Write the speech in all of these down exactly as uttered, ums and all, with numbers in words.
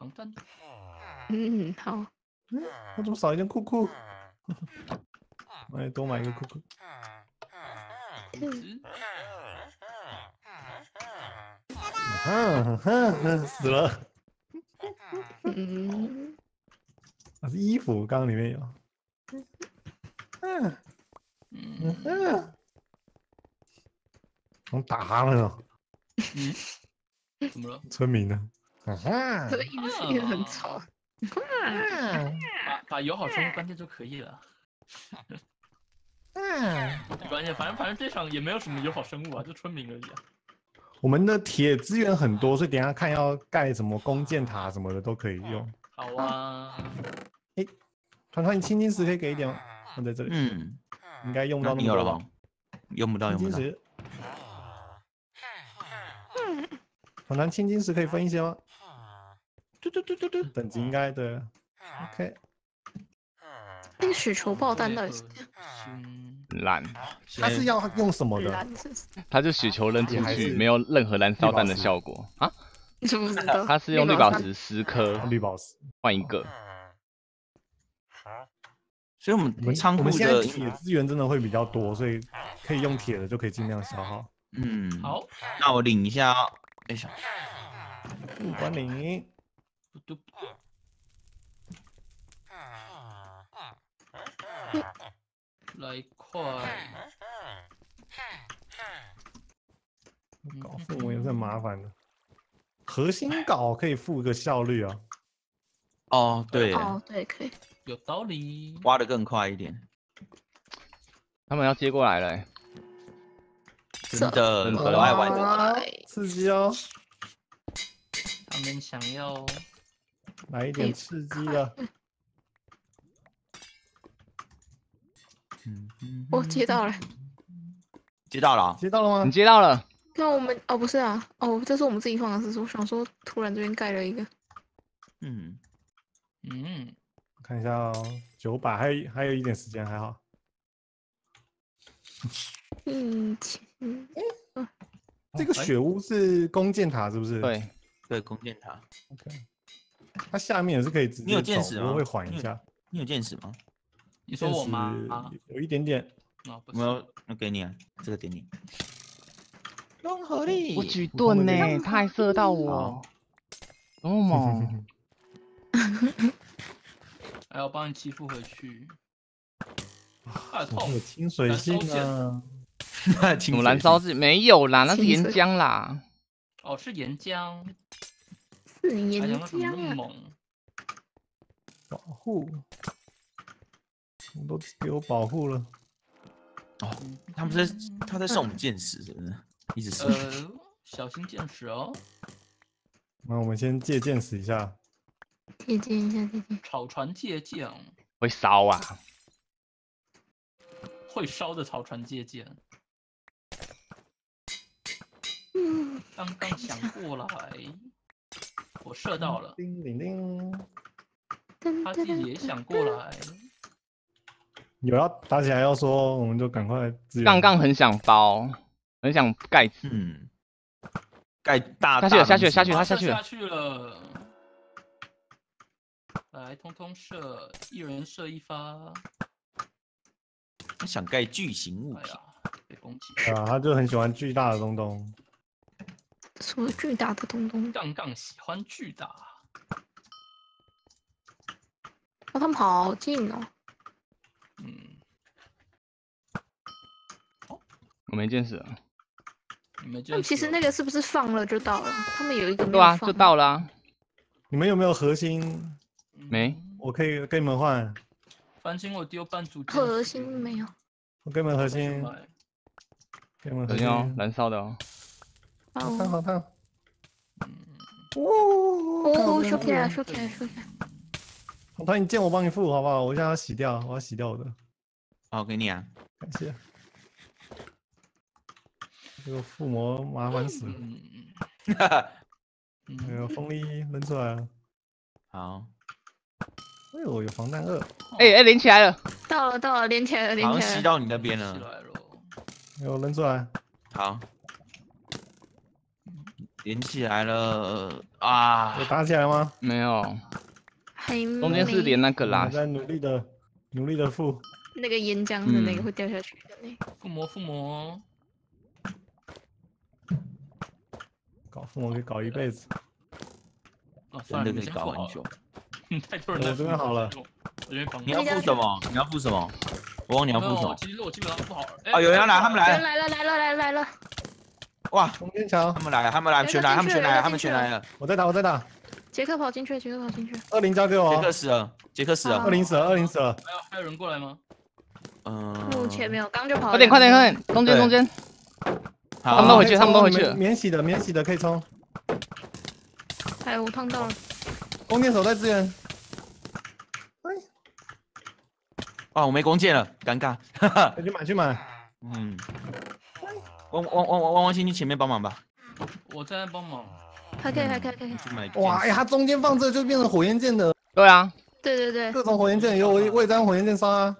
防弹。 嗯，好。 嗯，我怎么少一件裤裤？哎，多买一个裤裤。 嗯， 哼哼，死了。 嗯， 啊，是衣服，刚刚里面有。嗯嗯嗯，我打他们了。 嗯，怎么了？ 村民呢？嗯哼， 这个一直一直很吵。 把把友好生物关掉就可以了。 嗯， 没关系，反正反正这场也没有什么友好生物啊，就村民而已啊。 我们的铁资源很多，所以等一下看要盖什么弓箭塔什么的都可以用。 好啊。 哎，团团，你青金石可以给一点吗？放在这里。 嗯， 应该用不到那你有了么多吧？ 吗？用不到，用不到。 青金石。团团，青金石可以分一些吗？嘟嘟嘟嘟嘟，等级应该对。OK。 那个雪球爆弹到底是怎样？ 烂， 它是要用什么的？ 蓝是它就雪球扔出去，没有任何燃烧弹的效果啊！ 你怎么知道？ 它是用绿宝石十颗， 绿宝石换一个。 所以我我们们仓库我们现在的铁资源真的会比较多，所以可以用铁的就可以尽量消耗。 嗯， 好， 那我领一下哦。哎呀， 不管你。 嘟嘟来一块。 搞父母也是很麻烦的。核心镐可以付个效率啊。 哦，对， 哦，对，可以。 有道理。 挖的更快一点。 他们要接过来了、欸， 真的， 真的很爱玩哇刺激哦！ 他们想要来一点刺激的。 嗯嗯， 我接到了。 接到了啊， 接到了吗？ 你接到了。 那我们哦不是啊，哦这是我们自己放的，是我想说突然这边盖了一个。 嗯嗯， 看一下哦，九百，还有还有一点时间，还好。 嗯嗯， 这个雪屋是弓箭塔是不是？ 对对，弓箭塔。 OK， 它下面也是可以直接走， 你有箭矢吗？ 不过会缓一下。 你有箭矢吗？ 你说我吗？ 啊，有一点点。 啊，不我要，我给你啊，这个给你。 融合力， 我举盾呢，他还射到我，多猛！ 还要帮你欺负回去。啊， 有痛！ 清水性啊！ 什么燃烧剂没有啦，那是岩浆啦。 哦，是岩浆。 是岩浆怎么那么浆啊！ 猛？ 保护，我都给我保护了。 哦，他们在他在送我们箭矢，是不是？一直送。 呃，小心箭矢哦。 那我们先借鉴使一下。 借鉴一下，借鉴。 草船借箭。 会烧啊！ 会烧的草船借箭。 嗯， 刚刚想过来，我射到了。 叮铃铃。 他自己也想过来。 有要打起来要说，我们就赶快支援。 杠杠很想包，很想盖子。 嗯。盖大下去了，下去了，下去了，他下去了。 下去了。来，通通射，一人射一发。 他想盖巨型物品。 被攻击。 啊，他就很喜欢巨大的东东。 什么巨大的东东？ 杠杠喜欢巨大。 哦，他们好近哦。 嗯。 我没见识了。 你们就其实那个是不是放了就到了？他们有一个没对啊，就到了、啊。 你们有没有核心？ 没， 我可以跟你们换。 繁星我丢半组。 核心没有。 我给你们核心。给你们核心哦，燃烧的哦。 好烫好烫。 哦，收起来，收起来，收起来。 好烫，你借我帮你付好不好？我现在要洗掉，我要洗掉我的。 好，给你啊， 感谢。这个附魔麻烦死了。 哈哈。 那个风力扔出来了。 好。 哎呦，有防弹二。 哎哎，连起来了。 到了到了，连起来了，连起来了。 好像吸到你那边了。 起来了。 有扔出来。 好。 连起来了啊！ 有打起来吗？ 没有， 还中间是连那个啦我们，在努力的努力的付。 那个岩浆的那个嗯会掉下去的那个。 附魔附魔， 搞父母可以搞一辈子。 哦，算了， 真的可以你们先付好了搞很久。 太多人在我这边好了， 我这边防。 你要付什么？你要付什么？我忘你要付什么？ 其实我基本上付好了。 啊，有人要来，他们来人，来了来了来了来了！ 哇， 中间桥他，们来了，他们来，全来，他们全来了，他们全来了。 我在打，我在打。 杰克跑进去，杰克跑进去。 二零交给我杰哦。 克死了，杰克死了。 二零死了，二零死了。 还有还有人过来吗？ 嗯， 目前没有，刚就跑了。 快点快点快点，中间中间， 好， 他们都回去可以冲他们都回去了免免洗的，免洗的可以冲。 哎，我烫到了。 弓箭手在支援。 啊，我没弓箭了，尴尬。 去买去买。 嗯，汪汪汪汪汪汪，先去前面帮忙吧。 我在帮忙。 还可以，还可以，还可以。 去买哇，哎，它中间放这就变成火焰剑的， 对啊， 对对对， 各种火焰剑有，我我也在用火焰剑烧啊。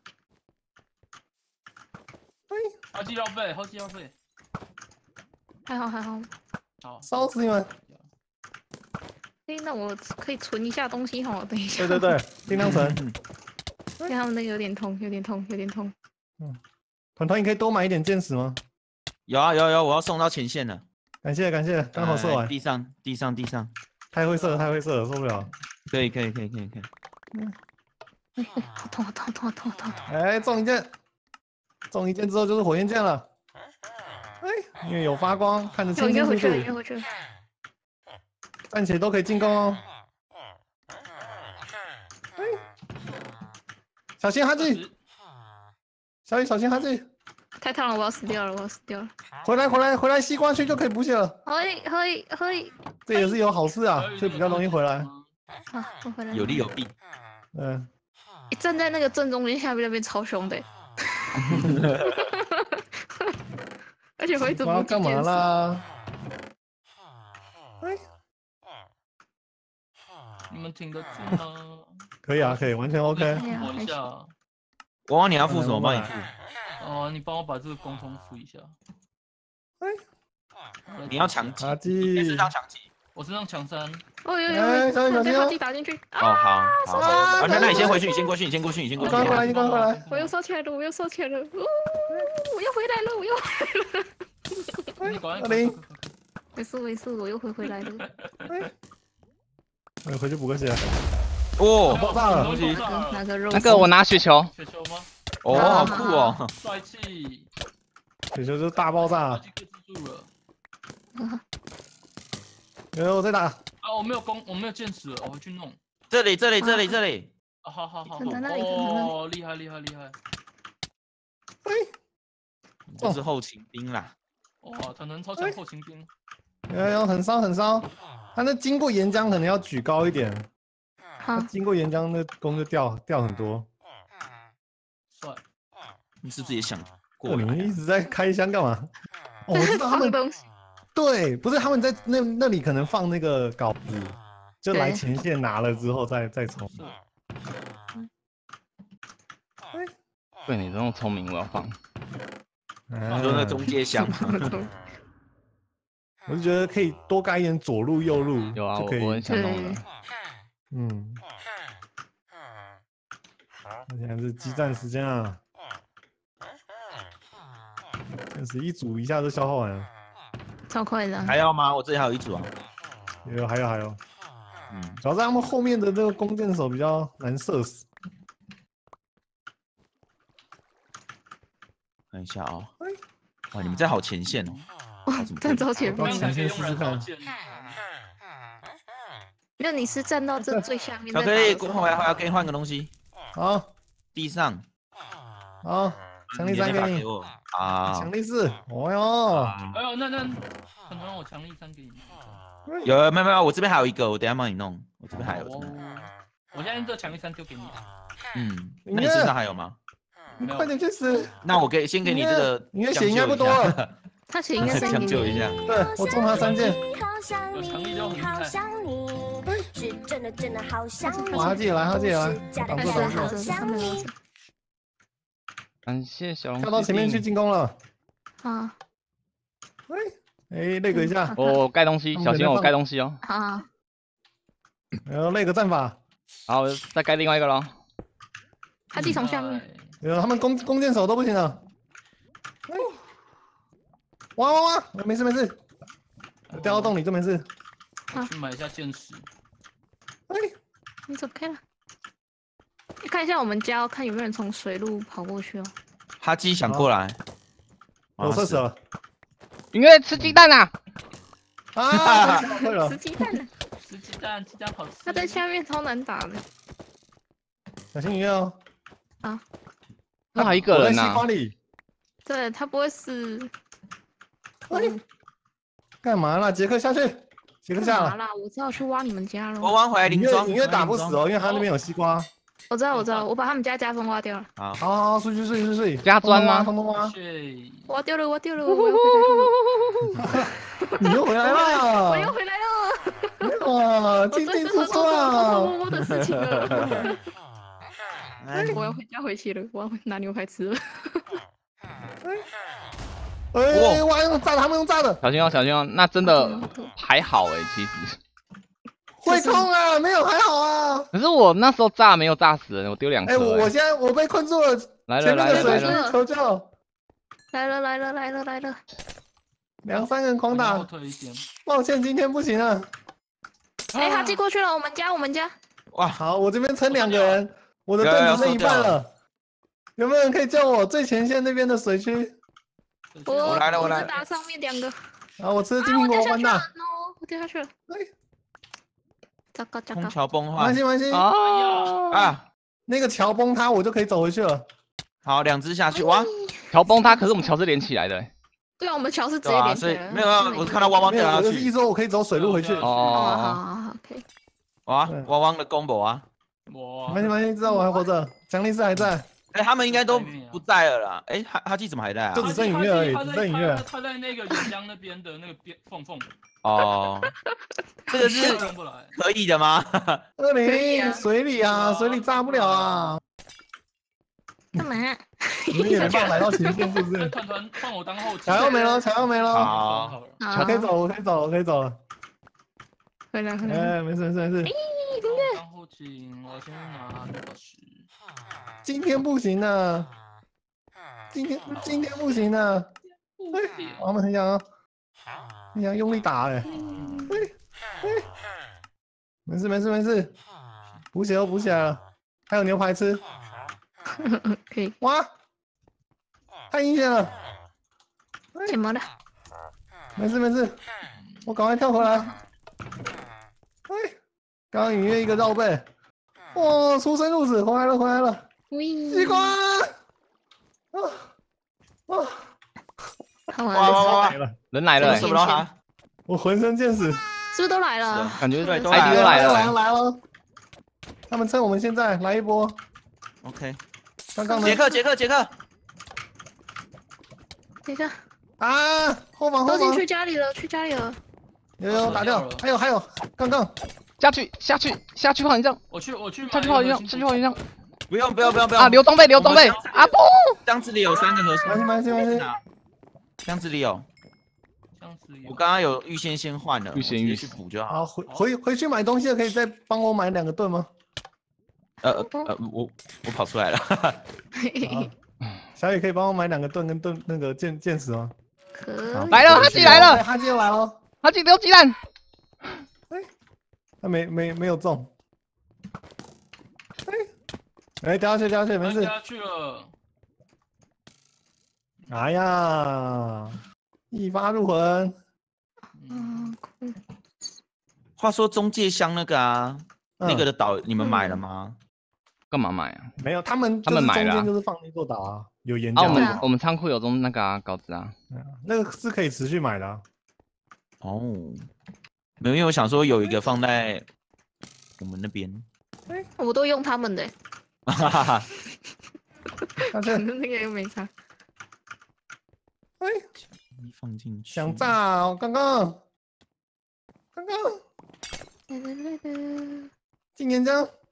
好记要背，好记要背。 还好还好。 好， 烧死你们！ 哎，那我可以存一下东西哈，等一下。 对对对，尽量存。 因为他们那个有点痛，有点痛，有点痛。 团团，你可以多买一点箭矢吗？ 有啊有有，我要送到前线了。 感谢感谢，刚好射完。 哎地上地上地上， 太会射了，太会射了，受不了。 可以可以可以可以可以。 哎哎，好痛好痛好痛好痛好痛！ 哎，中一箭，中一箭之后就是火焰箭了。哎，因为有发光，看着我清清楚应该回去了，应该楚， 回去了。 暂且都可以进攻哦。哎，小心哈记，小心小心哈记， 太烫了，我要死掉了，我要死掉了。 回来回来回来，西瓜区就可以补血了， 可以可以可以， 这也是有好事啊，就比较容易回来。 好，我回来了。 有利有弊。 嗯， 欸站在那个正中间，下面那边超凶的欸，而且会一直不我要干嘛啦？ 啦？哎， 你们挺得住吗？ 可以啊，可以，完全 OK。 哎呀我一下。 我忘你要付什么？帮你付。 哦，你帮我把这个共同付一下。 哎， 你要强击， 哈你是记， 当强击。 我身上强三。 哦有有哎有，被他小心小心哦自己打进去哦， 啊！ 好，好， 啊好，那那你先回去，你先过去，你先过去，你先过去。 你赶快来，你赶快来。 我又烧起来了，我又烧起来了，哦，我又回来了，我又回来了。 你赶快。 二零没事没事，我又回回来了。 我回去补个血。 哦， 爆炸了东西。 拿个肉， 那个我拿雪球， 雪球吗？ 哦，好酷哦。 帅气。 雪球就是大爆炸已，经克制住了。 有我在打。 啊，我没有弓，我没有箭矢了，我回去弄。 这里，这里，这里，这里。 啊，好好好。 看在那里看在那里哦，厉害厉害厉害。 这是后勤兵啦。 哇，团团超强后勤兵。 有有很烧很烧，他那经过岩浆可能要举高一点， 好他，经过岩浆那弓就掉掉很多。 帅。 你是自己想过过来你一直在开箱干嘛？哦，我知道他们放东西。 对，不是他们在那那里可能放那个稿子，就来对前线拿了之后再再冲。 是。 对你这么聪明，我要放。 啊就那中间箱嘛。 我就觉得可以多盖一点左路右路， 有啊， 就可以我我很。想弄对的。 嗯，那现在是激战时间啊，但是一组一下就消耗完了。 超快的啊。 还要吗？我这里还有一组啊。 有还有还有， 嗯， 主要是他们后面的这个弓箭手比较难射死。 看一下哦。 哎哇，你们在好前线哦。 哇，站超前面我前线试试看没有，你是站到这最下面再巧克力， 打的时候。 回来回来，给你换个东西。 好， 地上。 好，强力三给你你把给，我啊强。力四，哦哟， 哎呦，那那团团让我强力三给你。 有没有没有，我这边还有一个，我等一下帮你弄。我这边还有。真的哦。我现在这强力三丢给你。 嗯，那你身上还有吗？ 你快点去死！ 那我给先给你这个， 你的血应该不多了。 他血应该三给你。 将就一下。 对我中他三件， 有强力就很厉害。 是真的真的好想你。 哇，他自己来，他自己来，挡住还是还挡住， 是他们没事。 感谢小龙。 跳到前面去。进攻了。 啊， 哎哎，那个一下， 我盖东西，小心我盖东西哦。 好， 然后那个战法， 然后再盖另外一个咯。 他自己从下面。 然后他们弓弓箭手都不行了。哎，哇哇哇！没事没事，掉到洞里就没事。 我去买一下箭矢。 哎， 你走开了。你看一下我们家，看有没有人从水路跑过去哦。 哈基想过来， 我射死了。 因为吃鸡蛋啊！ 啊，会了吃。鸡蛋呢？ 吃鸡蛋，鸡蛋好吃。 他在下面超难打的。 小心鱼哦。 啊。 那还一个人呢。西呐。 瓜里。 对他不会死。 哎，干嘛啦？杰克下去，杰克下了。 干嘛啦？我只好去挖你们家了。 国王回来音林庄， 乐音乐打不死哦，因为他那边有西瓜。 我知道，我知道，我把他们家家风挖掉了。 好， 好好，出去出去出去。 加砖吗？ 通通挖。 挖掉了，挖掉了，我又回来了。 你又回来了。 我又回来了。 哇，进进出出啊！ 偷偷摸摸的事情了。我要回家回去了，我要拿牛排吃了。 哎，哇，用炸的，他们用炸的。 小心哦，小心哦，那真的还好哎，其实。 会痛啊，没有还好啊。 可是我那时候炸没有炸死人，我丢两颗。 哎，我我现在我被困住了。 来了来了来了， 求救！ 来了来了来了来了。 两三个人狂打。抱歉，今天不行了。 哎，他寄过去了，我们家我们家。 哇， 好，我这边撑两个人，我的盾只剩一半了。有没有人可以救我？最前线那边的水区。 我来了，我来了。 打上面两个。 啊，我吃金苹果，完蛋！ 我掉下去了。糟糕糟糕！ 空桥崩坏。 没关系没关系。 啊啊！ 那个桥崩塌，我就可以走回去了。 好，两只下去，哇！ 桥崩塌，可是我们桥是连起来的。 对啊，我们桥是直接连起来的。 没有啊，我看到汪汪掉下去。 我是意思说我可以走水路回去。 哦好好好 ，OK。 哇，汪汪的 combo 啊！ 哇！ 没关系没关系，知道我还活着，奖励师还在。 哎，他们应该都不在了啦。哎，哈哈基怎么还在啊？ 就只剩音乐而已，只剩音乐。 他在那个岩浆那边的那个边缝缝。 哦，这个是可以的吗？ 二零水里啊，水里炸不了啊。 干嘛？ 你们也没办法来到前线，是不是？ 团团放我当后期。 桥要没了，桥要没了。 好， 我可以走，我可以走，我可以走了。 回来回来。 哎，没事没事没事。 当后勤，我先拿六个十。 今天不行啊！今天今天不行啊！哎，他们很想要，很想用力打哎！哎哎，没事没事没事，补血又补起来了，还有牛排吃。 可以。 哇，太阴险了！ 怎么了？ 没事没事，我赶快跳回来。哎，刚刚隐约一个绕背，哇，出生入死，回来了回来了。西瓜！啊啊！ 哇哇哇！ 人来了， 什么了哈？ 我浑身见死， 是不是都来了？ 感觉对，都来了来了来了来了！他们趁我们现在来一波。 OK。 刚刚杰克杰克杰克， 等一下啊！后防后防都进去家里了，去家里了。 有有打掉，还有还有，刚刚下去下去下去炮营帐， 我去我去下去炮营帐，下去炮营帐。 不用不用不用不用啊！留装备留装备啊！不， 箱子里有三个核心， 没关系没关系。 箱子里有， 箱子里我刚刚有预先先换了， 预先预去补就好。 好，回回回去买东西的可以再帮我买两个盾吗？ 呃呃，我我跑出来了。 小雨可以帮我买两个盾跟盾那个剑剑矢吗？ 可来了，哈基来了， 哈基又来了， 哈基丢鸡蛋。 哎，他没没没有中。哎哎，掉下去掉下去，没事。 掉下去了。 哎呀，一发入魂。 嗯， 话说中介箱那个啊，那个的岛你们买了吗？ 干嘛买啊？ 没有，他们他们买了， 中间就是放那座岛啊，有岩浆。啊，我浆。 们我们仓库有中那个啊稿子啊， 那个是可以持续买的。 哦，没有，因为我想说有一个放在我们那边。 我都用他们的。 哈哈哈。 反正那个又没差。 哎， 放进去。 想炸哦！刚刚，刚刚。进岩浆。